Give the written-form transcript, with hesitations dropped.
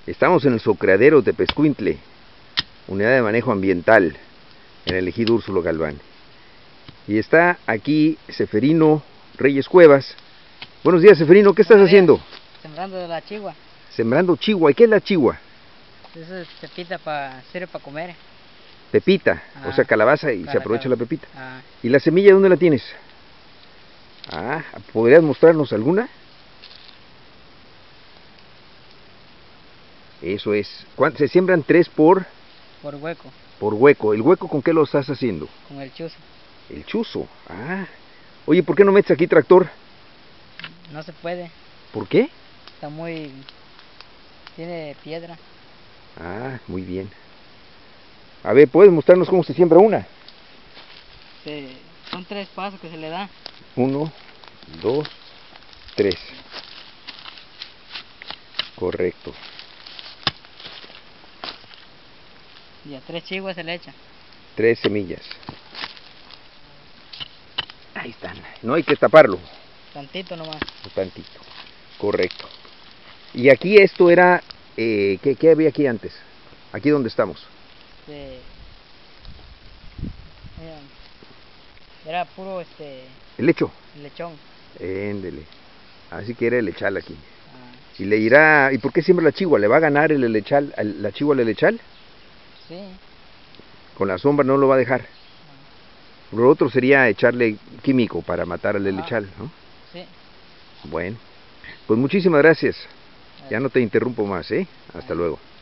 Estamos en el Socreadero de Tepezcuintle, Unidad de Manejo Ambiental, en el ejido Úrsulo Galván. Y está aquí Seferino Reyes Cuevas. Buenos días, Seferino, ¿qué estás haciendo? Sembrando de la chigua. Sembrando chigua. ¿Y qué es la chigua? Eso es pepita sirve para comer. Pepita, o sea, calabaza y se aprovecha la pepita. Ah. ¿Y la semilla dónde la tienes? Ah, ¿podrías mostrarnos alguna? Eso es. ¿Se siembran 3 por hueco? Por hueco. ¿El hueco con qué lo estás haciendo? Con el chuzo. El chuzo. Ah. Oye, ¿por qué no metes aquí tractor? No se puede. ¿Por qué? Está muy... tiene piedra. Ah, muy bien. A ver, ¿puedes mostrarnos cómo se siembra una? Son 3 pasos que se le da. 1, 2, 3. Correcto. Y a 3 chiguas se le echa. 3 semillas. Ahí están. No hay que taparlo. Tantito nomás. Tantito. Correcto. Y aquí esto era... ¿qué había aquí antes? Aquí donde estamos. Era puro ¿El lecho? el lechón. Éndele. Así que era el lechal aquí. Y le irá... ¿Y por qué siembra la chigua? ¿Le va a ganar el lechal, la chigua al lechal? Sí. Con la sombra no lo va a dejar. Lo otro sería echarle químico para matar al lechal, ¿no? Sí. Bueno, pues muchísimas gracias. Ya no te interrumpo más, ¿eh? Hasta luego.